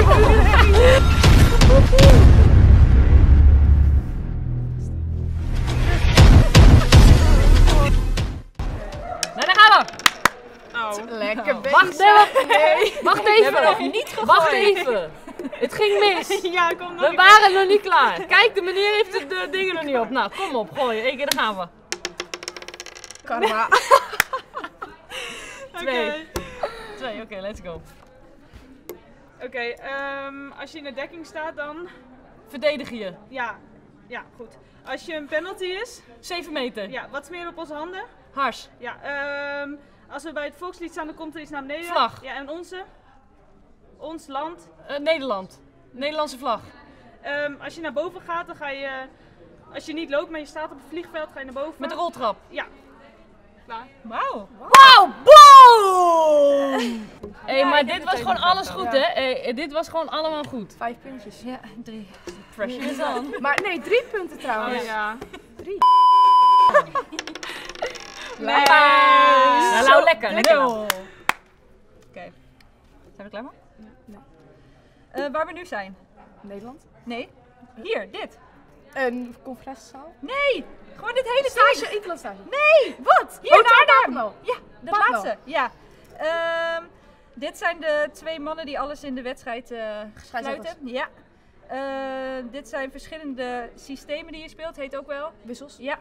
Nou, daar gaan we! Oh. Lekker bezig. Wacht even! Nee. Wacht We even! hebben nog niet gegooid. Wacht even! Het ging mis! Ja, kom nog We een waren nog niet klaar. Kijk, de meneer heeft de dingen nog niet op. Nou, kom op, gooi. Eén keer, daar gaan we. Karma. Twee. Twee, oké, let's go. Oké, als je in de dekking staat dan... Verdedig je. Ja, goed. Als je een penalty is, 7 meter. ja, wat is meer op onze handen? Hars. Ja, als we bij het volkslied staan, dan komt er iets naar beneden. Vlag. Ja, en onze? Ons land. Nederland. Nederlandse vlag. Als je naar boven gaat, dan ga je... Als je niet loopt, maar je staat op het vliegveld, ga je naar boven. Met de roltrap. Ja. Klaar. Wauw. Wauw, boom! Hé, maar dit was gewoon alles goed, hè? Dit was gewoon allemaal goed. 5 puntjes. Ja, 3. Pressure is on. Maar nee, 3 punten trouwens. Oh ja. 3. Nee. Nou, nou lekker, lekker. Nou. Oké. Zijn we klaar maar? Nee. Waar we nu zijn? Nederland. Nee. Hier, dit. Een conferentiezaal. Nee! Gewoon dit hele Stage, ding. Interlandstage. Nee! Wat? Hier, Oh, daar, daar. Papendal. Ja, dat Papendal. laatste. Ja. Dit zijn de 2 mannen die alles in de wedstrijd sluiten. Ja. Dit zijn verschillende systemen die je speelt, heet ook wel. Wissels. Ja.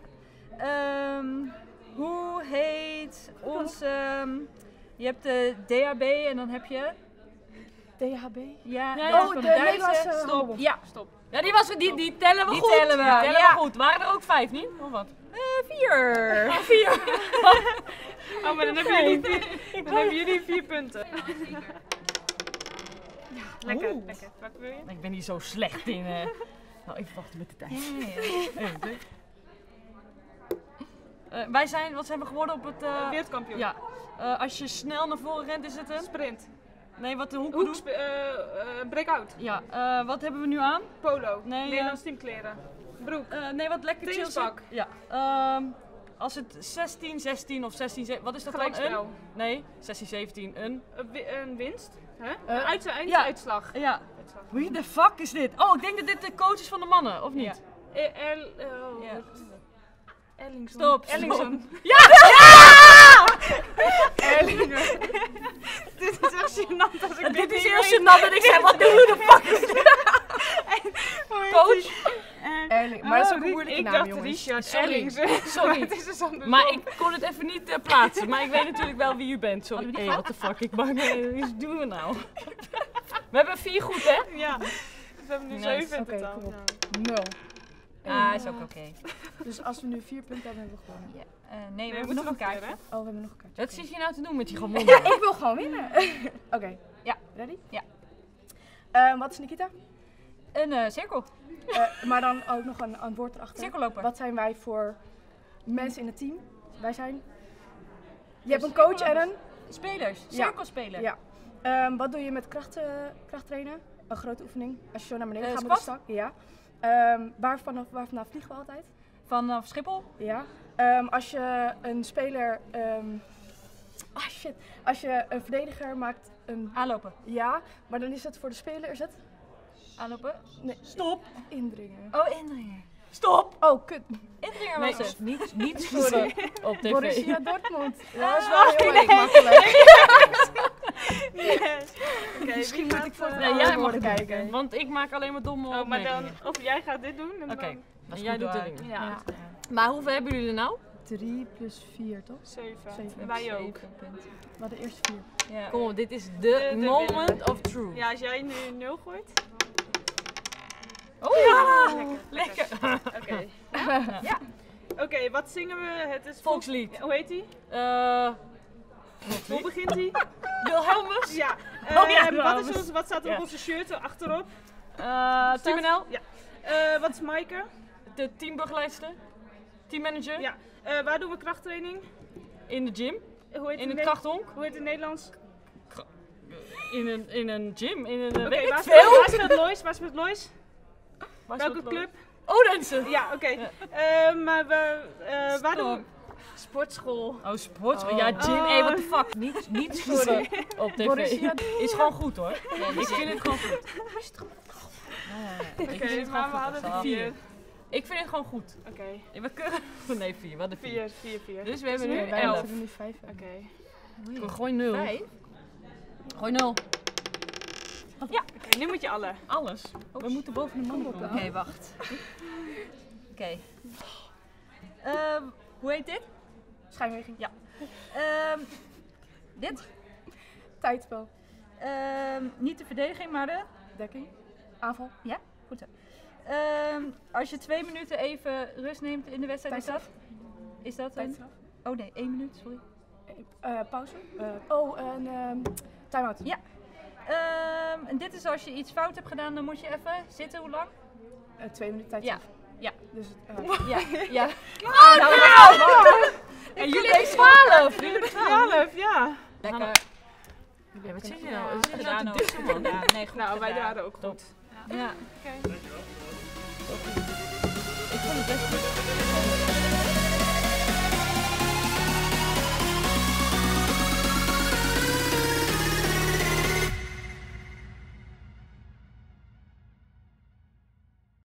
Hoe heet onze... je hebt de DHB en dan heb je... DHB. Ja, Ja, dat ja. is van de Duitse. Nederlandse Stop. handbond. Ja. Stop. Ja, die tellen we Die goed. tellen we, Die tellen ja. we goed. Waren er ook 5 niet? Of wat? 4. 4. Oh, maar dan hebben jullie 4 punten. Lekker, Oeh. lekker. Wat wil je? Ik ben hier zo slecht in. Nou, even wachten met de tijd. Wij zijn, wat zijn we geworden op het... Wereldkampioen. ja. Als je snel naar voren rent, is het een... Sprint. Nee, wat de hoeken doen? Breakout. Ja, wat hebben we nu aan? Polo. Nee, Nederlands teamkleren. Broek. Nee, wat lekker chill Trainingspak. zit. Ja. Als het 16-16 of 16-17... Wat is dat dan? Gelijkspel. Nee, 16-17. Een... Een winst. Hè? ja. Uitslag. Ja. Wie de fuck is dit? Oh, ik denk dat dit de coach is van de mannen, of niet? Ja. Ellingson. Stop. Ellingson. Ja! Erlinger. Dit is echt gênant als ik Dit is niet heel weet. gênant dat ik zeg, wat de fuck is dit? Coach? Erlinger. Maar dat is ook een moeilijke Ik naam, dacht jongens. Richard Sorry. Ellingson. Sorry. Het is dus andersom. Maar ik kon het even niet plaatsen. Maar ik weet natuurlijk wel wie u bent. Sorry. Hadden we Hé, die what the fuck. Ik maak me... Wat doen we nou? We hebben 4 goed, hè? Ja. Dus we hebben nu Nice. 7 in Oké, totaal. kom op. Ja. 0. Ah, is ook oké. Dus als we nu 4 punten hebben, hebben we gewonnen. Ja. Nee, we we hebben nog een moeten kaartje. nog Oh, we hebben nog een kaartje. Wat Oké. zit je nou te doen met die gewonnen? Ja, ik wil gewoon winnen. Oké. Ja. Ready? Ja. Wat is Nikita? Een cirkel. Maar dan ook nog een woord erachter. Cirkelloper. Wat zijn wij voor mensen in het team? Wij zijn... Je hebt een coach en een... Spelers. Ja. Cirkelspeler. Ja. Wat doe je met krachttrainen? Een grote oefening. Als je zo naar beneden gaat met de squat? stak. Ja. Waar vanaf vliegen we altijd? Vanaf Schiphol. Ja. Als je een speler... Als je een verdediger maakt een... Aanlopen. Ja, maar dan is het voor de speler is het... Aanlopen. Nee, Stop. indringen. Oh, indringer. Stop. Oh, kut. Indringer Nee, was het. niet sorry. Op tv. Borussia Dortmund. Dat is wel heel erg makkelijk. Yes. Oké, Misschien wie moet gaat, ik voor het Nee, jij mag woorden het kijken. kijken. Want ik maak alleen maar domme Oh, maar opmerkingen. dan, of jij gaat dit doen en Oké. dan En jij doet de dingen. ja. Maar hoeveel hebben jullie er nou? 3 plus 4, toch? 7. Zeven. Wij ook. 7 punten. Maar de eerste 4. Ja. Kom op, dit is de de moment of truth. Ja, als jij nu 0 gooit. Oh ja! Lekker. Oké. Ja. Oké, wat zingen we? Het is Volkslied. Hoe heet die? Hoe begint die? Wilhelmus? Ja. Oh ja, Wat staat er op Ja. onze shirt achterop? Team NL? Ja. Wat is Maaike? De teambegeleidster? Teammanager? Ja. Waar doen we krachttraining? In de gym? Hoe heet In het het krachthonk? Hoe heet het in Nederlands? In een gym? In een... Oké, weet ik waar veel? speelt Lois? Waar speelt Lois? Waar is Welke het club? Odense! Ja, oké. Maar waar doen we... Sportschool. Oh, sport. Ja, gym. Hé, what the fuck. Niet sorry op tv. Borussia. Is gewoon goed hoor. Ik vind het gewoon goed. Oké, maar we hadden er 4. Ik vind het gewoon goed. Oké. We kunnen... Nee, 4. Wat de 4. 4. Dus we hebben nu Wij 11. hebben nu 5. Oké. Gooi 0. 5. Gooi 0. Oké, nu moet je alle. Alles. We moeten boven de man op. Oké, wacht. Oké. Hoe heet dit? Schijnbeweging. Ja. Dit? Tijdspel. Niet de verdediging, maar de... Dekking. Aanval. Ja, goed zo. Als je 2 minuten even rust neemt in de wedstrijd, is dat een... Tijdstraf. Oh nee, 1 minuut, sorry. Pauze. Een time-out. Ja. En dit is als je iets fout hebt gedaan, dan moet je even zitten. Hoe lang? 2 minuten tijdstraf. Ja. Dus Ja. En jullie hebben 12. Jullie hebben 12, ja. Lekker. Ja, wat zeg je nou? Ja, Wat zeg je nou gedaan te dissen, man? Ja, nee, goed Nou, wij gedaan. waren ook goed. Ja. Oké. Ik vond het best leuk.